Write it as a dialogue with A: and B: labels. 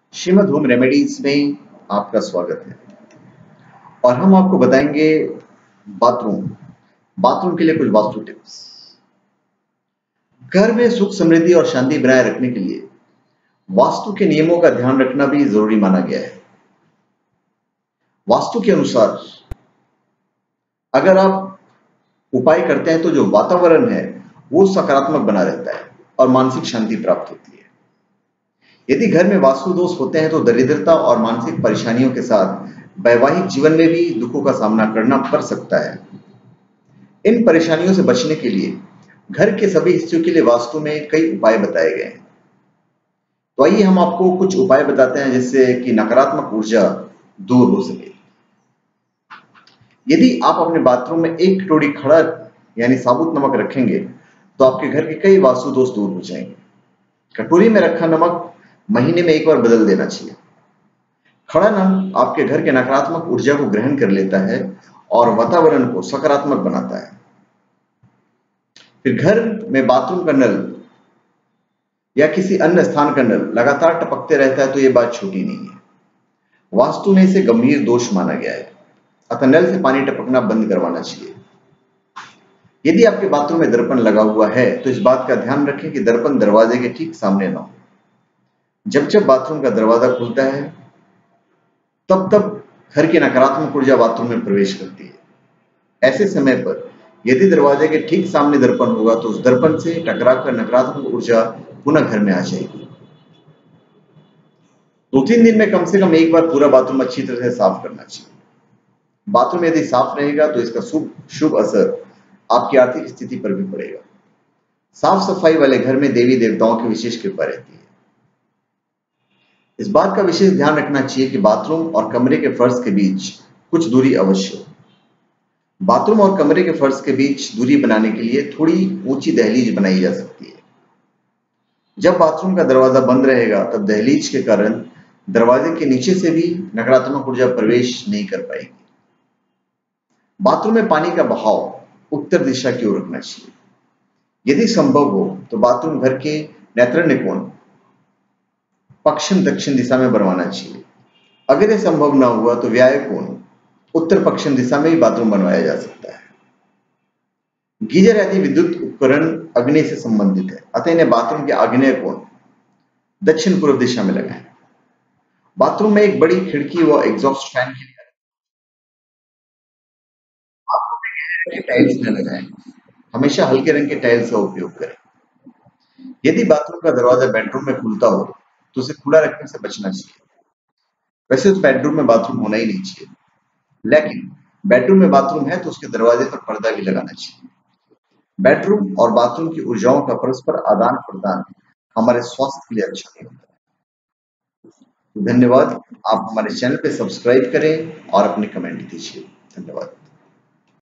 A: Shrimad home remedies में आपका स्वागत है और हम आपको बताएंगे बाथरूम बाथरूम के लिए कुछ वास्तु टिप्स। घर में सुख समृद्धि और शांति बनाए रखने के लिए वास्तु के नियमों का ध्यान रखना भी जरूरी माना गया है। वास्तु के अनुसार अगर आप उपाय करते हैं तो जो वातावरण है वो सकारात्मक बना रहता है और मानसिक शांति प्राप्त होती है। यदि घर में वास्तु दोष होते हैं तो दरिद्रता और मानसिक परेशानियों के साथ वैवाहिक जीवन में भी दुखों का सामना करना पड़ सकता है। इन परेशानियों से बचने के लिए घर के सभी हिस्सों के लिए वास्तु में कई उपाय बताए गए हैं। तो आइए हम आपको कुछ उपाय बताते हैं जिससे कि नकारात्मक ऊर्जा दूर हो सके। यदि आप अपने बाथरूम में एक कटोरी खड़ा यानी साबुत नमक रखेंगे तो आपके घर के कई वास्तु दोष दूर हो जाएंगे। कटोरी में रखा नमक महीने में एक बार बदल देना चाहिए। खड़ा नमक आपके घर के नकारात्मक ऊर्जा को ग्रहण कर लेता है और वातावरण को सकारात्मक बनाता है। फिर घर में बाथरूम का नल या किसी अन्य स्थान का नल लगातार टपकते रहता है तो यह बात छोटी नहीं है। वास्तु में इसे गंभीर दोष माना गया है, अतः नल से पानी टपकना बंद करवाना चाहिए। यदि आपके बाथरूम में दर्पण लगा हुआ है तो इस बात का ध्यान रखें कि दर्पण दरवाजे के ठीक सामने न हो। जब जब बाथरूम का दरवाजा खुलता है तब तब घर की नकारात्मक ऊर्जा बाथरूम में प्रवेश करती है। ऐसे समय पर यदि दरवाजे के ठीक सामने दर्पण होगा तो उस दर्पण से टकराकर नकारात्मक ऊर्जा पुनः घर में आ जाएगी। 2-3 दिन में कम से कम एक बार पूरा बाथरूम अच्छी तरह से साफ करना चाहिए। बाथरूम यदि साफ रहेगा तो इसका शुभ असर आपकी आर्थिक स्थिति पर भी पड़ेगा। साफ सफाई वाले घर में देवी देवताओं की विशेष कृपा रहती है। इस बात का विशेष ध्यान रखना चाहिए कि बाथरूम और कमरे के फर्श के बीच कुछ दूरी अवश्य हो। बाथरूम और कमरे के फर्श के बीच दूरी बनाने के लिए थोड़ी ऊंची दहलीज बनाई जा सकती है। जब बाथरूम का दरवाजा बंद रहेगा तब दहलीज के कारण दरवाजे के नीचे से भी नकारात्मक ऊर्जा प्रवेश नहीं कर पाएगी। बाथरूम में पानी का बहाव उत्तर दिशा की ओर रखना चाहिए। यदि संभव हो तो बाथरूम घर के नैर्तन्य कोण पश्चिम दक्षिण दिशा में बनवाना चाहिए। अगर यह संभव ना हुआ तो व्याय कोण उत्तर पश्चिम दिशा में भी बाथरूम बनवाया जा सकता है। गीजर आदि विद्युत उपकरण अग्नि से संबंधित है, अतः इन्हें बाथरूम के आग्नेय कोण दक्षिण पूर्व दिशा में लगाएं। बाथरूम में एक बड़ी खिड़की व एग्जॉस्ट फैन के लिए बाथरूम में गहरे रंग के टाइल्स न लगाएं। हमेशा हल्के रंग के टाइल्स का उपयोग करें। यदि बाथरूम का दरवाजा बेडरूम में खुलता हो तो उसे खुला रखने से बचना चाहिए। वैसे तो बेडरूम में बाथरूम होना ही नहीं चाहिए, लेकिन बेडरूम में बाथरूम है तो उसके दरवाजे पर पर्दा भी लगाना चाहिए। बेडरूम और बाथरूम की ऊर्जाओं का परस्पर आदान प्रदान हमारे स्वास्थ्य के लिए अच्छा नहीं होता। धन्यवाद। आप हमारे चैनल पे सब्सक्राइब करें और अपने कमेंट दीजिए। धन्यवाद।